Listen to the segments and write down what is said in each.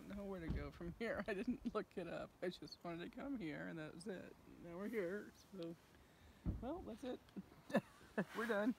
don't know where to go from here. I didn't look it up. I just wanted to come here, and that was it. Now we're here, so, well, that's it. We're done.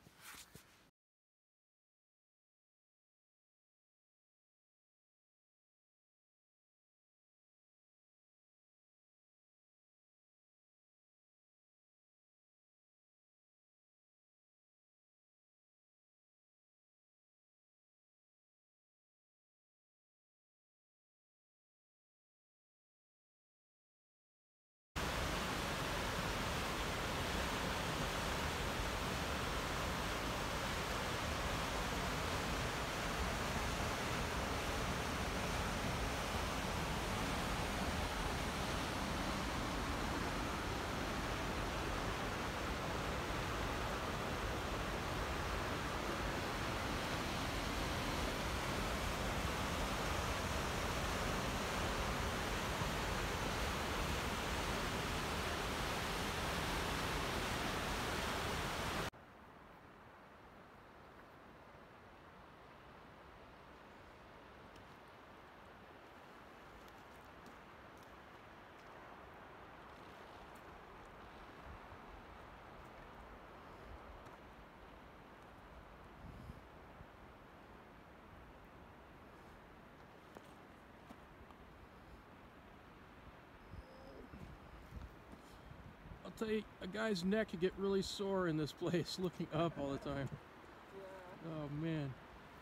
I'll tell you, a guy's neck could get really sore in this place looking up all the time. Yeah. Oh man.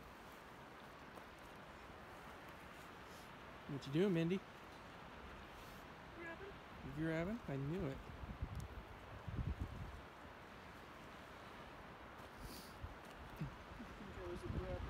What you doing, Mindy? Grabbing. Grabbing? I knew it. I think I was a grabber.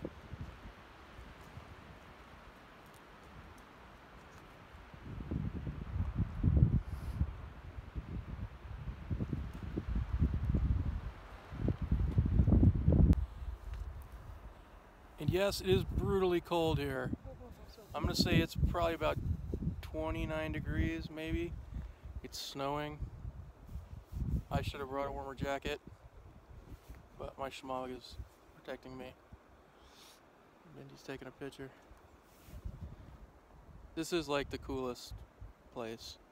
And yes, it is brutally cold here. I'm gonna say it's probably about 29 degrees, maybe. It's snowing. I should have brought a warmer jacket, but my schmog is protecting me. Mindy's taking a picture. This is like the coolest place.